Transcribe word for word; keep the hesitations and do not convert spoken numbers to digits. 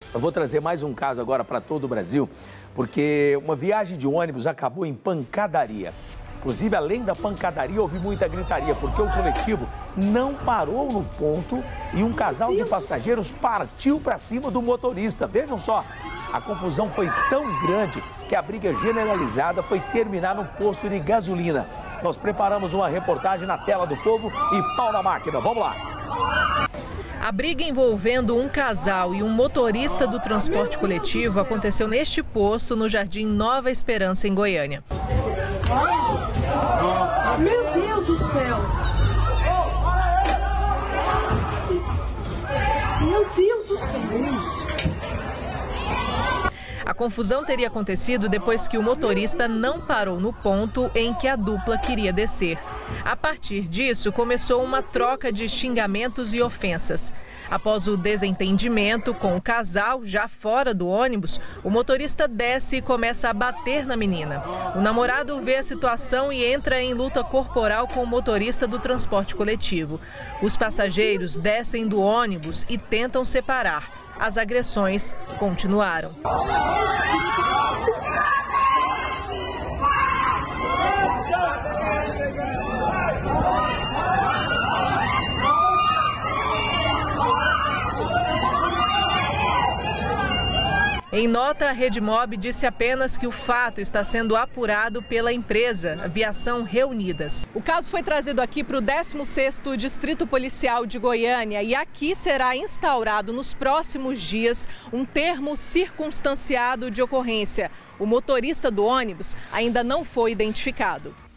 Eu vou trazer mais um caso agora para todo o Brasil, porque uma viagem de ônibus acabou em pancadaria. Inclusive, além da pancadaria, houve muita gritaria, porque o coletivo não parou no ponto e um casal de passageiros partiu para cima do motorista. Vejam só, a confusão foi tão grande que a briga generalizada foi terminar no posto de gasolina. Nós preparamos uma reportagem na tela do Povo e pau na máquina. Vamos lá! A briga envolvendo um casal e um motorista do transporte coletivo aconteceu neste posto no Jardim Nova Esperança, em Goiânia. Meu Deus do céu! Meu Deus do céu! A confusão teria acontecido depois que o motorista não parou no ponto em que a dupla queria descer. A partir disso, começou uma troca de xingamentos e ofensas. Após o desentendimento com o casal, já fora do ônibus, o motorista desce e começa a bater na menina. O namorado vê a situação e entra em luta corporal com o motorista do transporte coletivo. Os passageiros descem do ônibus e tentam separar. As agressões continuaram. Em nota, a Redmob disse apenas que o fato está sendo apurado pela empresa Aviação Reunidas. O caso foi trazido aqui para o décimo sexto Distrito Policial de Goiânia e aqui será instaurado nos próximos dias um termo circunstanciado de ocorrência. O motorista do ônibus ainda não foi identificado.